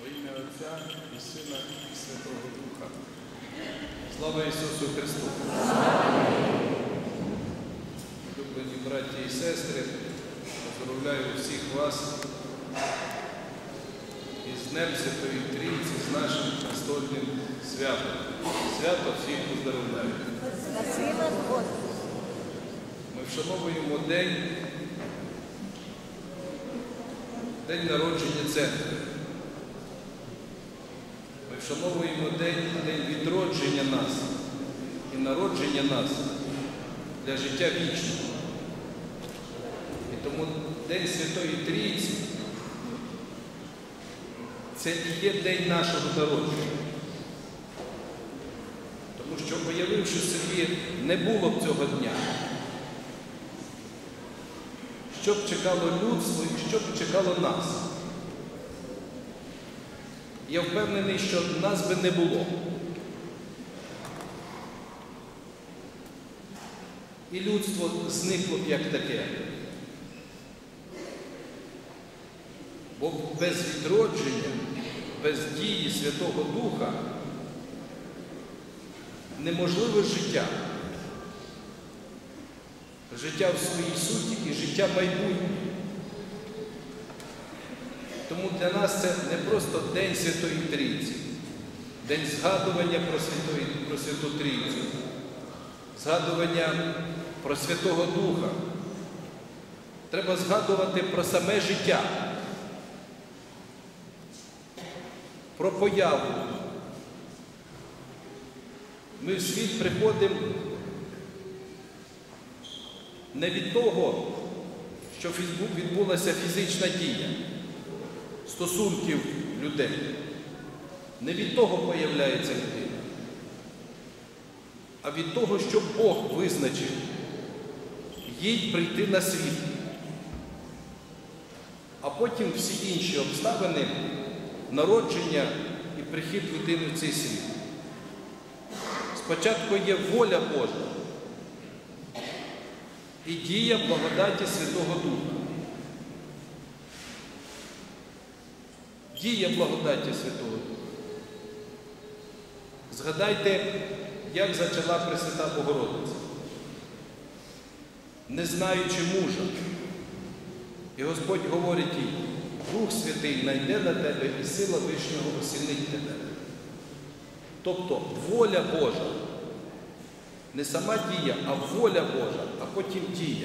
ім'я Отця і Сина і Святого Духа. Слава Ісусу Христу! Улюблені браті і сестри, поздравляю всіх вас із Днем Святої Трійці, з нашим престольним святом. Свято всіх поздравляю. Ми вшановуємо день народження церкви. Ми вшановуємо день відродження нас і народження нас для життя вічного. І тому День Святої Трійці – це і є день нашого народження. Тому що, уявивши собі, не було б цього дня, що б чекало людство і що б чекало нас. Я впевнений, що нас би не було. І людство зникло б як таке. Бо без відродження, без дії Святого Духа неможливе життя. Життя в своїй суті і життя майбутнє. Тому для нас це не просто День Святої Трійці, день згадування про Святу Трійцю, згадування про Святого Духа. Треба згадувати про саме життя, про появу. Ми в світ приходимо не від того, що відбулася фізична дія стосунків людей. Не від того появляється людина, а від того, що Бог визначив їй прийти на світ. А потім всі інші обставини народження і прихід людини в цей світ. Спочатку є воля Божа і дія благодаті Святого Духа. Дія благодаті Святого Духа. Згадайте, як зачала Пресвята Богородиця. Не знаючи мужа. І Господь говорить їй: Дух Святий найде на тебе і сила Вишнього осінить тебе. Тобто воля Божа. Не сама дія, а воля Божа, а потім дія.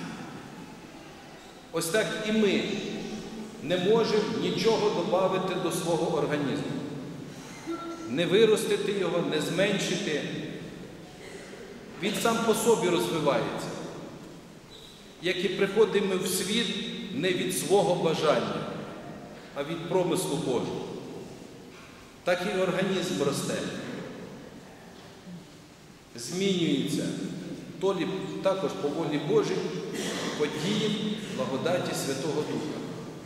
Ось так і ми не можемо нічого додати до свого організму. Не виростити його, не зменшити. Він сам по собі розвивається. Як і приходимо в світ не від свого бажання, а від промислу Божого. Так і організм росте. Змінюється. Також по волі Божій, по дії благодаті Святого Духа.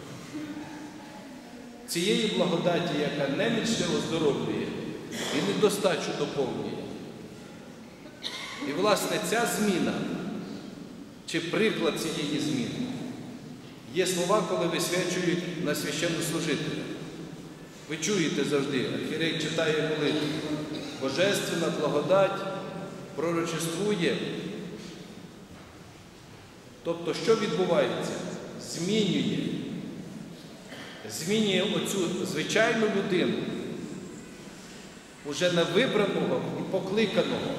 Цієї благодаті, яка немічне оздоровлює і недостачу доповнює. І, власне, ця зміна, чи приклад цієї зміни, є слова, коли висвячують на священнослужителя. Ви чуєте завжди, архієрей читає молитву: Божественна благодать пророчествує. Тобто, що відбувається? Змінює оцю звичайну людину уже на вибраного і покликаного,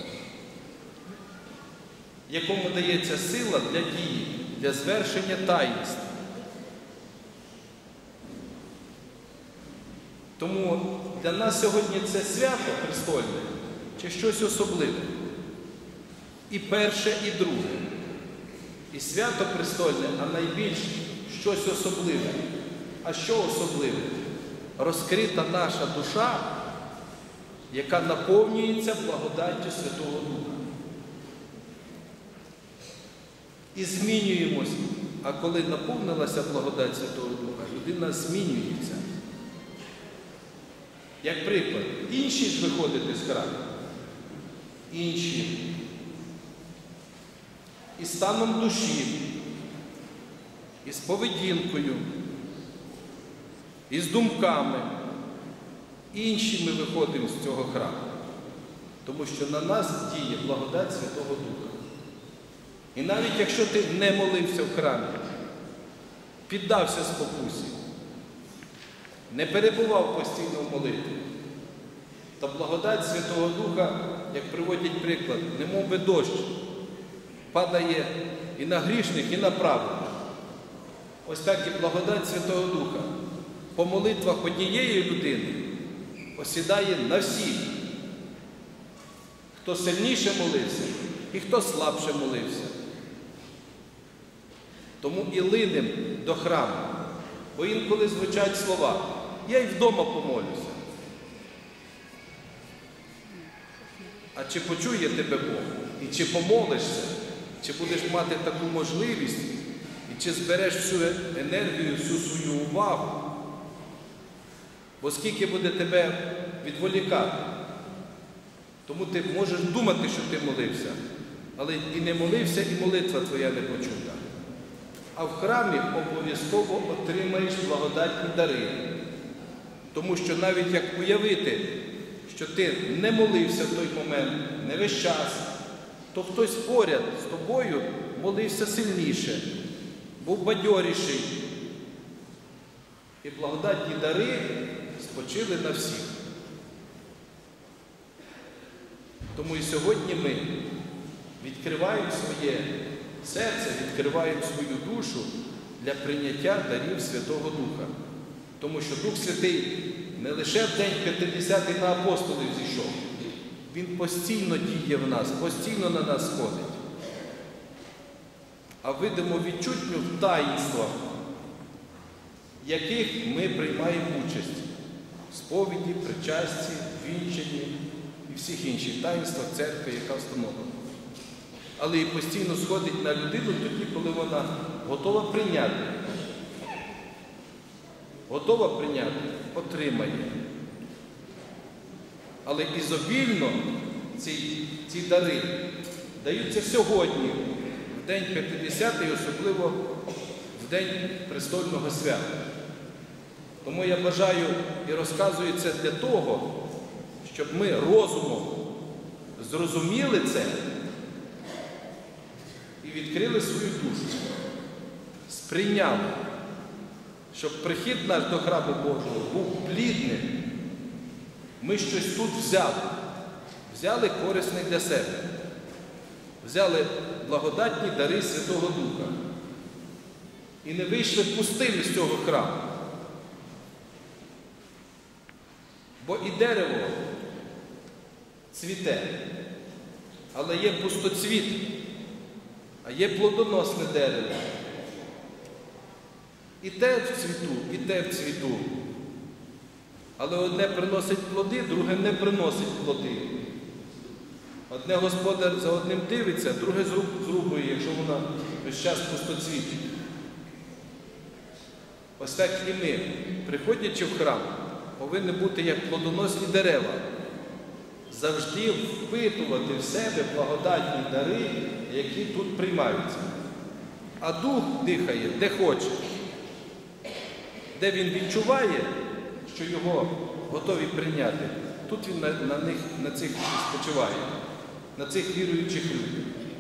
якому дається сила для дії, для звершення таїнств. Тому для нас сьогодні це свято престольне чи щось особливе. І перше, і друге. І свято престольне, а найбільш щось особливе. А що особливе? Розкрита наша душа, яка наповнюється благодаттю Святого Духа. І змінюємось. А коли наповнилася благодать Святого Духа, людина змінюється. Як приклад, інші ж виходять із храму. Інші. І станом душі, і з поведінкою, і з думками інші ми виходимо з цього храму. Тому що на нас діє благодать Святого Духа. І навіть якщо ти не молився в храмі, піддався спокусі, не перебував постійно в молитві, та благодать Святого Духа, як приводять приклад, немов би дощ, падає і на грішних, і на праведних. Ось так і благодать Святого Духа по молитвах однієї людини осідає на всіх. Хто сильніше молився і хто слабше молився. Тому і линем до храму, бо інколи звучать слова: я й вдома помолюся. А чи почує тебе Бог? І чи помолишся? Чи будеш мати таку можливість? І чи збереш всю енергію, всю свою увагу? Бо скільки буде тебе відволікати? Тому ти можеш думати, що ти молився, але і не молився, і молитва твоя не почута. А в храмі обов'язково отримаєш благодатні дари. Тому що навіть як уявити, що ти не молився в той момент, не весь час, то хтось поряд з тобою молився сильніше, був бадьоріший. І благодатні дари спочили на всіх. Тому і сьогодні ми відкриваємо своє серце, відкриваємо свою душу для прийняття дарів Святого Духа. Тому що Дух Святий не лише в день П'ятидесятий на апостолів зійшов. Він постійно діє в нас, постійно на нас сходить. А видимо відчутню в таїнствах, в яких ми приймаємо участь. В сповіді, причасті, вінчанні і всіх інших таїнствах церкви, яка встановлена. Але і постійно сходить на людину тоді, коли вона готова прийняти. Готова прийняти, отримає. Але ізобільно ці дари даються сьогодні, в день П'ятидесятий, особливо в день престольного свята. Тому я бажаю і розказую це для того, щоб ми розумом зрозуміли це і відкрили свою душу, сприйняли, щоб прихід наш до храму Божого був плідним. Ми щось тут взяли корисне для себе, взяли благодатні дари Святого Духа і не вийшли пустими з цього храму. Бо і дерево цвіте, але є пустоцвіт, а є плодоносне дерево. І те в цвіту, і те в цвіту. Але одне приносить плоди, друге не приносить плоди. Одне господар за одним дивиться, друге зрубує, якщо вона весь час пустоцвітить. Ось так і ми, приходячи в храм, повинні бути як плодоносні дерева. Завжди впитувати в себе благодатні дари, які тут приймаються. А Дух дихає, де хоче. Де він відчуває, що його готові прийняти, тут він на цих спочиває, на цих віруючих людей.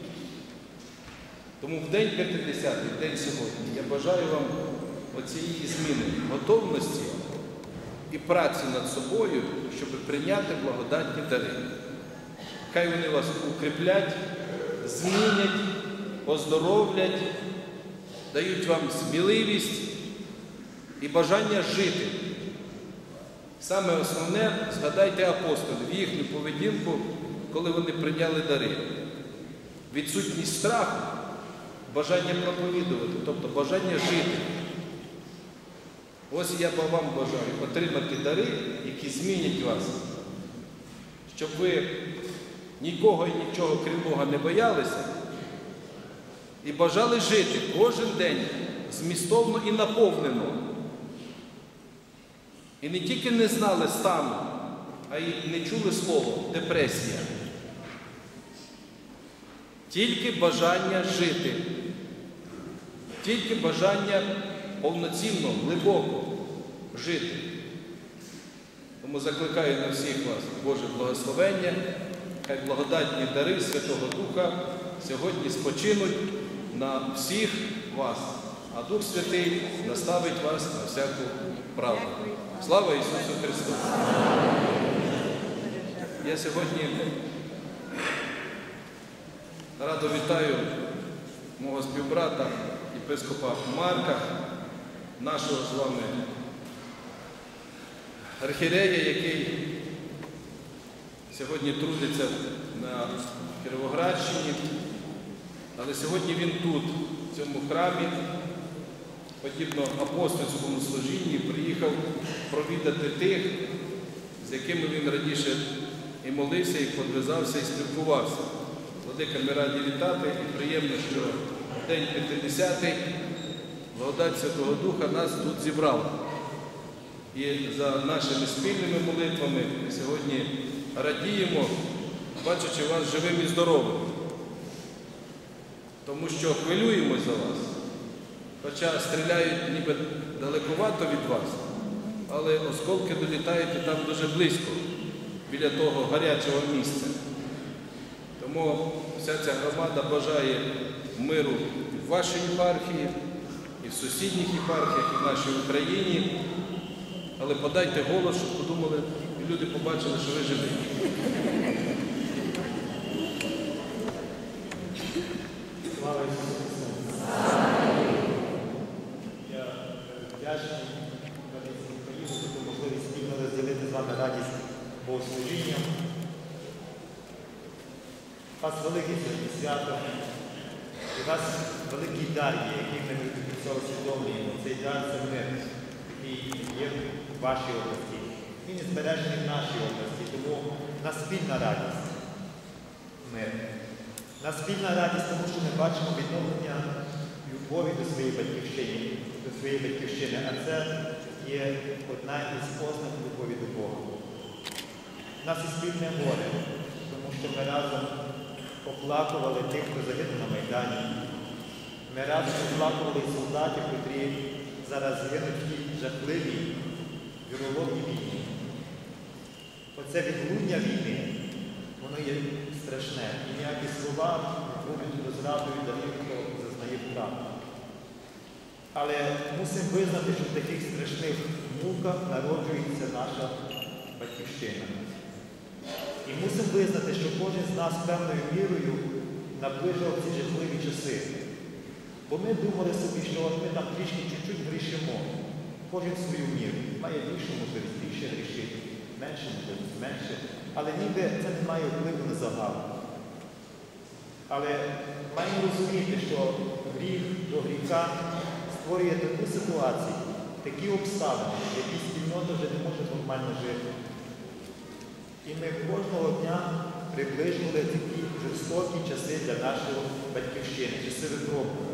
Тому в день П'ятидесятий, день сьогодні, я бажаю вам оцієї зміни, готовності і праці над собою, щоб прийняти благодатні дари. Хай вони вас укріплять, змінять, оздоровлять, дають вам сміливість і бажання жити. Саме основне, згадайте апостолів, їхню поведінку, коли вони прийняли дари. Відсутність страху, бажання проповідувати, тобто бажання жити. Ось я вам бажаю отримати дари, які змінять вас, щоб ви нікого і нічого, крім Бога, не боялися і бажали жити кожен день змістовно і наповнено. І не тільки не знали стану, а й не чули слово депресія. Тільки бажання жити, тільки бажання повноцінно, глибоко жити. Тому закликаю на всіх вас Боже благословення, хай благодатні дари Святого Духа сьогодні спочинуть на всіх вас, а Дух Святий наставить вас на всяку правду. Слава Ісусу Христу! Я сьогодні радо вітаю мого співбрата, єпископа Марка, нашого з вами архієрея, який сьогодні трудиться на Кіровоградщині, але сьогодні він тут, в цьому храмі, подібно апостольському служінні, приїхав провідати тих, з якими він раніше і молився, і подвизався, і спілкувався. Владика, ми раді вітати, і приємно, що День П'ятидесятий, благодать Святого Духа нас тут зібрала. І за нашими спільними молитвами ми сьогодні радіємо, бачачи вас живим і здоровим. Тому що хвилюємось за вас. Хоча стріляють ніби далековато від вас, але осколки долітають і там дуже близько, біля того гарячого місця. Тому вся ця громада бажає миру в вашій єпархії, і в сусідніх єпархіях, і в нашій Україні. Але подайте голос, щоб подумали, і люди побачили, що ви живі. Слава Ісусу Христу! Я вдячний Коаліції України за ту можливість спільно розділити з вами радість Богослужіння. У вас велике сьогодні свято, і у вас великий дар є, який ми від цього усвідомлюємо. Цей дар – це мир, який є в вашій області. Він і збережений в нашій області, тому в нас спільна радість – мир. У нас спільна радість, тому що ми бачимо відновлення любові до своєї батьківщини, а це є одна із ознак любові до Бога. У нас і спільне горе, тому що ми разом оплакували тих, хто загинув на Майдані. Ми разом оплакували солдатів, котрі зараз гинуть в тій жахливій віроломній війні. Оце відлуння війни, воно є страшне. І ніякі слова не будуть розрадою для тих, хто зазнає втрат. Але мусимо визнати, що в таких страшних муках народжується наша батьківщина. І мусимо визнати, що кожен з нас певною мірою наближав ці жахливі часи. Бо ми думали собі, що ми там трішки чуть-чуть грішимо. Кожен свою міру. Має більшу можливість, більше грішити, менше можливість, менше. Але ніби це не має впливу на загал. Але маємо розуміти, що гріх до гріха створює таку ситуацію, такі обставини, в які спільнота вже не може нормально жити. І ми кожного дня приближували такі жорстокі часи для нашої батьківщини, часи випробування.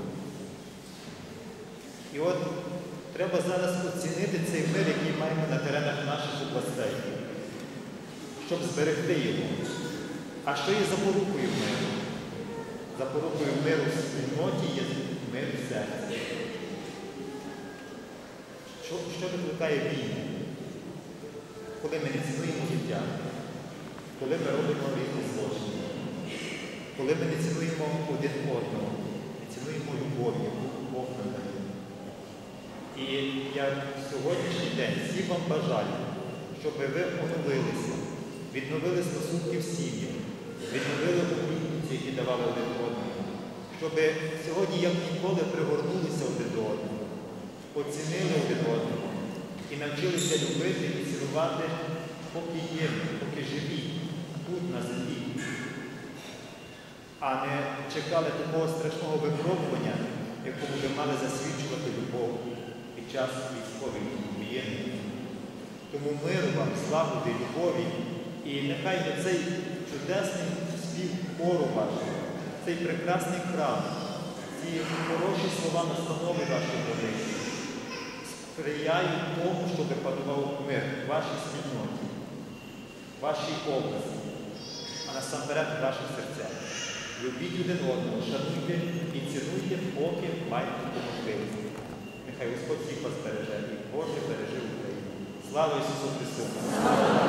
І от треба зараз оцінити цей мир, який маємо на теренах наших областей, щоб зберегти його. А що є запорукою миру? Запорукою миру в спільноті є мир в серці. Що викликає війну? Коли ми не цінуємо життя, коли ми робимо різні злочини, коли ми не цінуємо один одного, не цінуємо любов, яку Бог нам дає. І я в сьогоднішній день всім вам бажаю, щоб ви оновилися, відновили стосунки в сім'ї, відновили обітниці, які давали один одному, щоб сьогодні, як ніколи, пригорнулися один до одного, оцінили один одного і навчилися любити і цінувати, поки є, поки живі, тут, на землі. А не чекали такого страшного випробування, якому ви мали засвідчувати любов під час військової воєнної. Тому миру вам, слави, любові, і нехай цей чудесний спів хору вашого, цей прекрасний храм, ці хороші слова настанови вашої молитви сприяють тому, щоб панував мир в вашій спільноті, в вашій області, а насамперед в ваших серцях. Любіть один одного, шануйте і цінуйте, поки маєте таку можливість. Нехай Господь всіх вас береже і Боже береже Україну. Слава Ісусу Христу!